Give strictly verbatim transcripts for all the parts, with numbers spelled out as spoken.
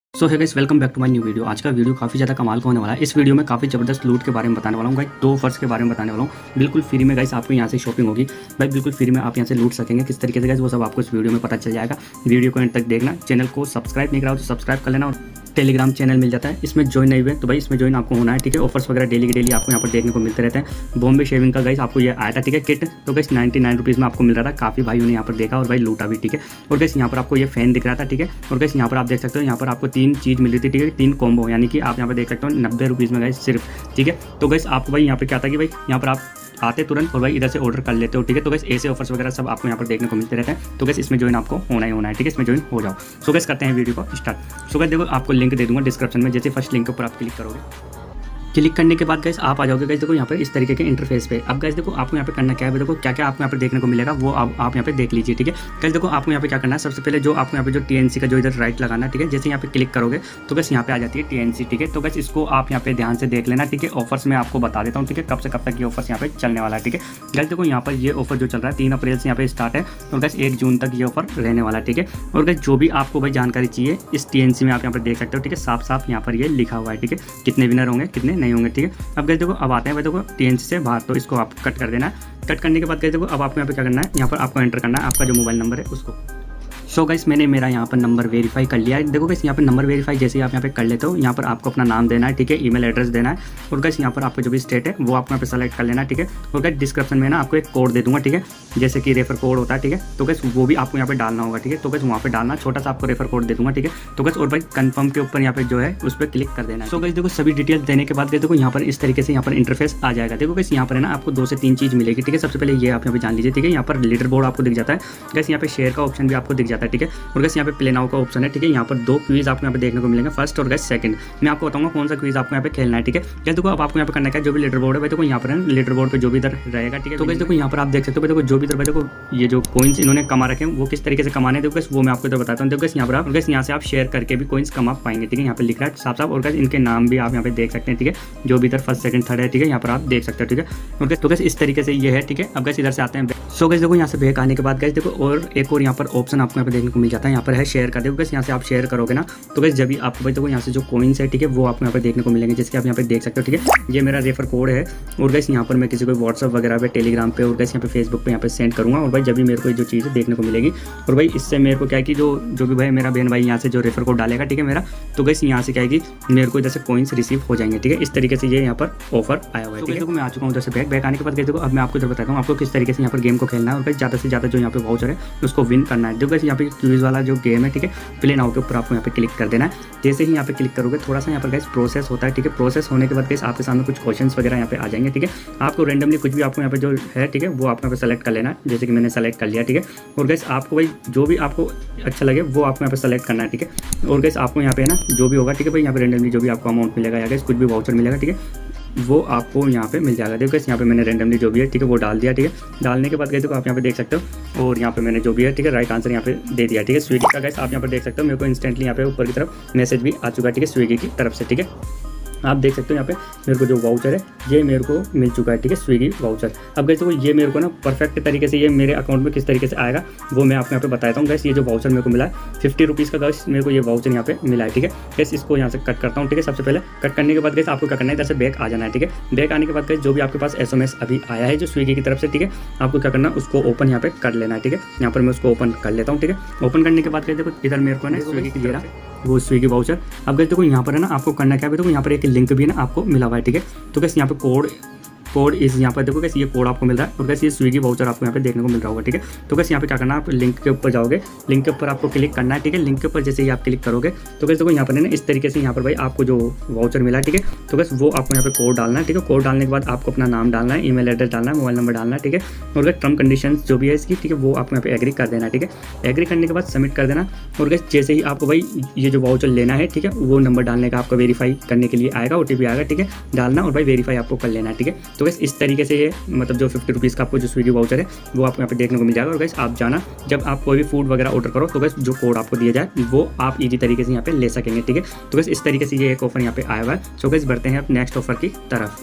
सो है guys, welcome back to my new video. आज का वीडियो काफ़ी ज़्यादा कमाल का होने वाला है। इस वीडियो में काफ़ी ज़बरदस्त लूट के बारे में बताने वाला हूँ गाइस, दो ऑफर्स के बारे में बताने वाला हूँ। बिल्कुल फ्री में गाइस आपको यहाँ से शॉपिंग होगी भाई, बिल्कुल फ्री में आप यहाँ से लूट सकेंगे। किस तरीके से गाइस वो सब आपको इस वीडियो में पता चल जाएगा। वीडियो को एंड तक देखना। चैनल को सब्सक्राइब नहीं करा हो तो सब्सक्राइब कर लेना, और टेलीग्राम चैनल मिल जाता है, इसमें ज्वाइन नहीं हुए तो भाई इसमें ज्वाइन आपको होना है। ठीक है, ऑफर्स वगैरह डेली के डेली आपको यहाँ पर देखने को मिलते रहते हैं। बॉम्बे शेविंग का गाइस आपको ये आया था, ठीक है, किट तो गाइस नाइन्टी नाइन रुपीज़ में आपको मिल रहा था। काफ़ी भाइयों ने यहाँ पर देखा और भाई लूटा भी। ठीक है, और गाइस यहाँ पर आपको ये फैन दिख रहा था। ठीक है, और गाइस यहाँ पर आप देख सकते हो, यहाँ पर आपको तीन चीज़ मिल रही थी। ठीक है, तीन कॉम्बो, यानी कि आप यहाँ पर देख सकते हो नब्बे रुपीज़ में गाइस सिर्फ। ठीक है, तो गाइस आपको भाई यहाँ पर क्या था कि भाई यहाँ पर आप आते तुरंत और भाई इधर से ऑर्डर कर लेते हो। ठीक है, तो गाइस ऐसे ऑफर्स वगैरह सब आपको यहाँ पर देखने को मिलते रहते हैं। तो गाइस इसमें ज्वाइन आपको होना ही होना है। ठीक है, इसमें ज्वाइन हो जाओ। सो गाइस करते हैं वीडियो को स्टार्ट। सो गाइस देखो, आपको लिंक दे दूंगा डिस्क्रिप्शन में। जैसे फर्स्ट लिंक के ऊपर आप क्लिक करोगे, क्लिक करने के बाद गाइस आप आ जाओगे गाइस देखो यहाँ पर इस तरीके के इंटरफेस पे। अब गाइस देखो आपको यहाँ पे करना क्या है, देखो क्या क्या आपको यहाँ पे देखने को मिलेगा वो आप, आप यहाँ पे देख लीजिए। ठीक है गाइस, देखो आपको यहाँ पे क्या करना है, सबसे पहले जो आपको यहाँ पे जो टीएनसी का जो इधर राइट लगाना है। ठीक है, जैसे यहाँ पे क्लिक करोगे तो गाइस यहाँ पे आ जाती है टीएनसी। ठीक है, तो गाइस इसको आप यहाँ पे ध्यान से देख लेना। ठीक है, ऑफर्स में आपको बता देता हूँ। ठीक है, कब से कब तक ये ऑफर्स यहाँ पे चलने वाला है। ठीक है गाइस, देखो यहाँ पर ये ऑफर जो चल रहा है तीन अप्रैल से यहाँ पे स्टार्ट है, और गाइस एक जून तक ये ऑफर रहने वाला है। ठीक है, और गाइस जो भी आपको भाई जानकारी चाहिए इस टीएनसी में आप यहाँ पर देख सकते हो। ठीक है, साफ साफ यहाँ पर ये लिखा हुआ है। ठीक है, कितने विनर होंगे कितने नहीं होंगे। ठीक है, अब गाइस देखो अब आते हैं भाई देखो टीएनसी से बाहर, तो इसको आप कट कर देना है। कट करने के बाद गाइस देखो अब आपको यहाँ पे क्या करना है, यहाँ पर आपको एंटर करना है आपका जो मोबाइल नंबर है उसको। सो गाइस मैंने मेरा यहाँ पर नंबर वेरीफाई कर लिया है। देखो गाइस यहाँ पर नंबर वेरीफाई जैसे ही आप यहाँ पे कर लेते हो, यहाँ पर आपको अपना नाम देना है। ठीक है, ईमेल एड्रेस देना है, और गाइस यहाँ पर आपको जो भी स्टेट है वो आपको यहाँ पे सेलेक्ट कर लेना है। ठीक है, और गाइस डिस्क्रिप्शन में ना आपको एक कोड दे दूंगा। ठीक है, जैसे कि रेफर कोड होता है। ठीक है, तो गाइस वो भी आपको यहाँ पे डालना होगा। ठीक है, तो गाइस वहाँ पे डालना, छोटा सा आपको रेफर कोड दे दूंगा। ठीक है, तो गाइस और भाई कंफर्म के ऊपर यहाँ पे जो है उस पर क्लिक कर देना है। सो गाइस देखो सभी डिटेल्स देने के बाद देखो यहाँ पर इस तरीके से यहाँ पर इंटरफेस आ जाएगा। देखो गाइस यहाँ पर है ना आपको दो से तीन चीज़ मिलेगी। ठीक है, सबसे पहले ये आप यहाँ पे जान लीजिए। ठीक है, यहाँ पर लीडर बोर्ड आपको दिख जाता है। गाइस यहाँ पे शेयर का ऑप्शन भी आपको दिख जाता है। ठीक है, और गाइस यहाँ पे प्ले नाउ का ऑप्शन है। ठीक है, यहाँ पर दो क्विज आपको यहाँ पे देखने को मिलेंगे, फर्स्ट और गाइस सेकंड। मैं आपको बताऊंगा कौन सा क्विज आपको यहाँ पे खेलना है। ठीक है, क्या देखो अब आपको यहाँ पे करना है, जो भी लीडर बोर्ड है भाई देखो यहाँ पर लीडर बोर्ड पे जो भी इधर रहेगा। ठीक है, तो गाइस देखो यहाँ पर आप देख सकते हो देखो जो भी इधर भाई देखो ये जो कॉइन्स इन्होंने कमा रखे हैं वो किस तरीके से कमाने, देखो वो मैं आपको इधर बताता हूँ। देखो यहाँ पर आप गाइस यहाँ से आप शेयर करके भी कॉइन्स कमा पाएंगे। ठीक है, यहाँ पे लिख रहा है साफ साफ, और गाइस इनके नाम भी आप यहाँ पे देख सकते हैं। ठीक है, जो भी इधर फर्स्ट सेकंड थर्ड है। ठीक है, यहाँ पर आप देख सकते हो। ठीक है, और गाइस तो गाइस इस तरीके से ये है। ठीक है, अब गाइस इधर से आते हैं। सो गाइस देखो यहाँ से बैक आने के बाद गाइस देखो और एक और यहाँ पर ऑप्शन आपको यहाँ पे देखने को मिल जाता है। यहाँ पर है शेयर का। देखो गाइस यहाँ से आप शेयर करोगे ना तो गाइस जब भी आपको भाई देखो यहाँ से जो कॉइन्स है। ठीक है, वो आपको यहाँ पे देखने को मिलेंगे, जैसे कि आप यहाँ पे देख सकते हो। ठीक है, ये मेरा रेफर कोड है, और गाइस यहाँ पर मैं किसी को व्हाट्सअप वगैरह पे, टेलीग्राम पे, और गाइस यहाँ पे फेसबुक पे यहाँ पे सेंड करूँगा, और भाई जब भी मेरे को जो चीज़ देखने को मिलेगी, और भाई इससे मेरे को क्या है कि जो जो भी भाई मेरा बहन भाई यहाँ से जो रेफर कोड डालेगा। ठीक है, मेरा तो गाइस यहाँ से क्या है कि मेरे को इधर से कॉइन्स रिसीव हो जाएंगे। ठीक है, इस तरीके से ये यहाँ पर ऑफर आया हुआ है। ठीक है, मैं आ चुका हूँ उधर से बैक बैक आने के बाद देखो अब मैं आपको इधर बताता हूँ आपको किस तरीके से यहाँ पर गेम को खेलना है, और गाइस ज़्यादा से ज़्यादा जो यहाँ पे वाउचर है उसको विन करना है। देखो गाइस यहाँ पे क्विज वाला जो गेम है। ठीक है, प्ले नाउ के ऊपर आपको यहाँ पे क्लिक कर देना है। जैसे ही यहाँ पे क्लिक करोगे थोड़ा सा यहाँ पर गाइस प्रोसेस होता है। ठीक है, प्रोसेस होने के बाद गाइस आपके सामने कुछ क्वेश्चंस वगैरह यहाँ पे आ जाएंगे। ठीक है, आपको रैंडमली कुछ भी आपको यहाँ पे जो है ठीक है वो आपको यहाँ पे सेलेक्ट कर लेना है, जैसे कि मैंने सेलेक्ट कर लिया। ठीक है, और गाइस आपको भाई जो भी आपको अच्छा लगे वो आपको यहाँ पे सेलेक्ट करना है। ठीक है, और गाइस आपको यहाँ पे ना जो भी होगा। ठीक है, भाई यहाँ पे रैंडमली जो भी आपको अमाउंट मिलेगा या गाइस कुछ भी वाउचर मिलेगा। ठीक है, वो आपको यहाँ पे मिल जाएगा। देखो यहाँ पे मैंने रैंडमली जो भी है ठीक है वो डाल दिया। ठीक है, डालने के बाद गए तो आप यहाँ पे देख सकते हो, और यहाँ पे मैंने जो भी है ठीक है राइट आंसर यहाँ पे दे दिया। ठीक है, स्विगी का गाइस आप यहाँ पर देख सकते हो, मेरे को इंस्टेंटली यहाँ पे ऊपर की तरफ मैसेज भी आ चुका है। ठीक है, स्विगी की तरफ से। ठीक है, आप देख सकते हो यहाँ पे मेरे को जो वाउचर है ये मेरे को मिल चुका है। ठीक है, स्विगी वाउचर। अब गैस तो ये मेरे को ना परफेक्ट तरीके से ये मेरे अकाउंट में किस तरीके से आएगा वो मैं आपको यहाँ पे बताता हूँ। गैस ये जो वाउचर मेरे को मिला है फिफ्टी रुपीज़ का, गैस मेरे को ये वाउचर यहाँ पे मिला है। ठीक है, गैस इसको यहाँ से कट करता हूँ। ठीक है, सबसे पहले कट करने के बाद गैस आपको क्या करना है, इधर से बैक आ जाना है। ठीक है, बैक आने के बाद गैस जो भी आपके पास एस एम एस अभी आया है जो स्विगी की तरफ से। ठीक है, आपको क्या करना है उसको ओपन यहाँ पे कर लेना है। ठीक है, यहाँ पर मैं उसको ओपन कर लेता हूँ। ठीक है, ओपन करने के बाद गैस देखो इधर मेरे को ना स्विगी की दे रहा वो स्विगी वाउचर। अब गैस देखो यहाँ पर है ना आपको करना क्या है, देखो यहाँ पर एक लिंक भी ना आपको मिला हुआ है। ठीक है, तो गैस यहाँ पे कोड कोड इस यहाँ पर देखो कैसे ये कोड आपको मिल रहा है, और कैसे ये स्विगी वाउचर आपको यहाँ पे देखने को मिल रहा होगा। ठीक है, तो कैसे यहाँ पे क्या करना है, आप लिंक के ऊपर जाओगे, लिंक के ऊपर आपको क्लिक करना है। ठीक है, लिंक के ऊपर जैसे ही आप क्लिक करोगे तो कैसे देखो यहाँ पर ना इस तरीके से यहाँ पर भाई आपको जो वाउचर मिला है। ठीक है, तो कैसे वो आपको यहाँ पे कोड डालना है। ठीक है, कोड डालने के बाद आपको अपना नाम डालना है, ईमेल एड्रेस डालना है, मोबाइल नंबर डालना है। ठीक है, और अगर टर्म कंडीशन जो भी है इसकी ठीक है वो आपको यहाँ पे एग्री कर देना है। ठीक है, एग्री करने के बाद सबमिट कर देना, और कैसे जैसे ही आपको भाई ये जो वाउचर लेना है ठीक है वो नंबर डालने का आपको वेरीफाई करने के लिए आएगा, ओटीपी आएगा। ठीक है, डालना और भाई वेरीफाई आपको कर लेना है। ठीक है, तो कैसे इस तरीके से ये मतलब जो फिफ्टी रुपीज़ का आपको जो स्विगी वाउचर है वो आपको यहाँ पे देखने को मिल जाएगा। और गाइस आप जाना जब आप कोई भी फूड वगैरह ऑर्डर करो तो गाइस जो कोड आपको दिया जाए वो आप इजी तरीके से यहाँ पे ले सकेंगे। ठीक है, तो गाइस इस तरीके से ये एक ऑफर यहाँ पे आया हुआ है। सो गाइस बढ़ते हैं अब नेक्स्ट ऑफर की तरफ।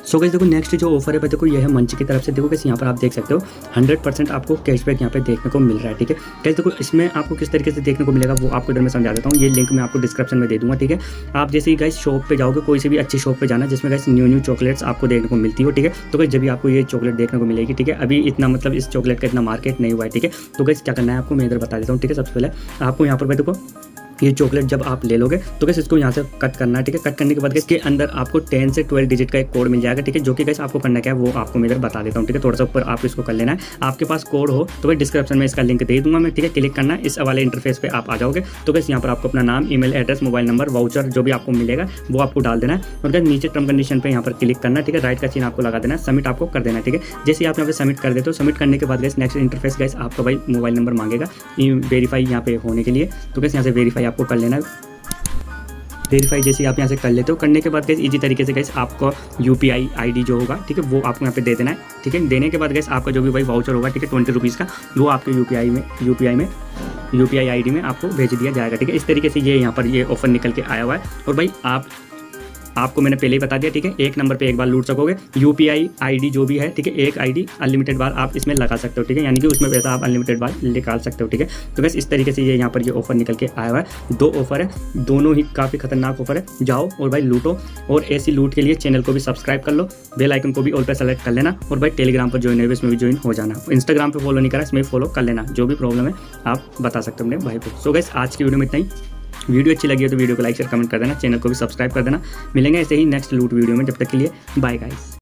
सो गाइस देखो नेक्स्ट जो ऑफर है भाई देखो ये है मंच की तरफ से। देखो गाइस यहाँ पर आप देख सकते हो हंड्रेड परसेंट आपको कैशबैक यहाँ पे देखने को मिल रहा है, ठीक है गाइस। देखो इसमें आपको किस तरीके से देखने को मिलेगा वो आपको इधर मैं समझा देता हूँ। ये लिंक मैं आपको डिस्क्रिप्शन में दे दूंगा, ठीक है। आप जैसे ही गाइस शॉप पे जाओगे, कोई सी भी अच्छी शॉप पे जाना जिसमें गाइस न्यू न्यू चॉकलेट्स आपको देखने को मिलती हो, ठीक है। तो गाइस जब भी आपको ये चॉकलेट देखने को मिलेगी, ठीक है। अभी इतना मतलब इस चॉकलेट का इतना मार्केट नहीं हुआ है, ठीक है। तो गाइस क्या करना है आपको मैं इधर बता देता हूँ, ठीक है। सबसे पहले आपको यहाँ पर भाई देखो ये चॉकलेट जब आप ले लोगे तो गाइस इसको यहाँ से कट करना है, ठीक है। कट करने के बाद इसके अंदर आपको टेन से ट्वेल्व डिजिट का एक कोड मिल जाएगा, ठीक है। जो कि गाइस आपको करना क्या है वो आपको मैं इधर बता देता हूँ, ठीक है। थोड़ा सा ऊपर आप इसको कर लेना है। आपके पास कोड हो तो भाई डिस्क्रिप्शन में इसका लिंक दे दूंगा मैं, ठीक है। क्लिक करना है, इस वाले इंटरफेस पे आप आ जाओगे। तो गाइस यहाँ पर आपको अपना नाम, email address, mobile number, voucher जो भी आपको मिलेगा वो आपको डाल देना है। और गाइस नीचे टर्म कंडीशन पे यहाँ पर क्लिक करना है, ठीक है। राइट का चिन्ह आपको लगा देना है, सबमिट आपको कर देना है, ठीक है। जैसे आप यहाँ पे सबमिट कर देते हो, सबमिट करने के बाद गाइस नेक्स्ट इंटरफेस गाइस आपका भाई मोबाइल नंबर मांगेगा वेरीफाई यहाँ पे होने के लिए। तो गाइस यहाँ से वेरीफाई आपको कर लेना है। वेरीफाई जैसे आप यहाँ से कर लेते हो, करने के बाद गाइस इजी तरीके से गाइस आपको यूपीआई आईडी जो होगा, ठीक है, वो आपको यहाँ पे दे देना है, ठीक है। देने के बाद गाइस आपका जो भी भाई वाउचर होगा, ठीक है, ट्वेंटी रुपीज़ का, वो आपके यूपीआई में यूपीआई में यूपीआई आईडी में आपको भेज दिया जाएगा, ठीक है। इस तरीके से ये यहाँ पर ये ऑफर निकल के आया हुआ है। और भाई आप आपको मैंने पहले ही बता दिया, ठीक है। एक नंबर पे एक बार लूट सकोगे। यूपीआई आईडी जो भी है, ठीक है, एक आईडी अनलिमिटेड बार आप इसमें लगा सकते हो, ठीक है। यानी कि उसमें पैसा आप अनलिमिटेड बार निकाल सकते हो, ठीक है। तो बस इस तरीके से ये यहाँ पर ये ऑफर निकल के आया हुआ है। दो ऑफर है, दोनों ही काफ़ी खतरनाक ऑफर है। जाओ और भाई लूटो। और ऐसी लूट के लिए चैनल को भी सब्सक्राइब कर लो, बेल आइकन को भी ऑल पे सेलेक्ट कर लेना। और भाई टेलीग्राम पर ज्वाइन है, इसमें भी ज्वाइन हो जाना। इंस्टाग्राम पे फॉलो नहीं करा, इसमें फॉलो कर लेना। जो भी प्रॉब्लम है आप बता सकते हो अपने भाई को। सो गाइस आज की वीडियो में इतना ही। वीडियो अच्छी लगी हो तो वीडियो को लाइक शेयर कमेंट कर देना, चैनल को भी सब्सक्राइब कर देना। मिलेंगे ऐसे ही नेक्स्ट लूट वीडियो में, जब तक के लिए बाय गाइस।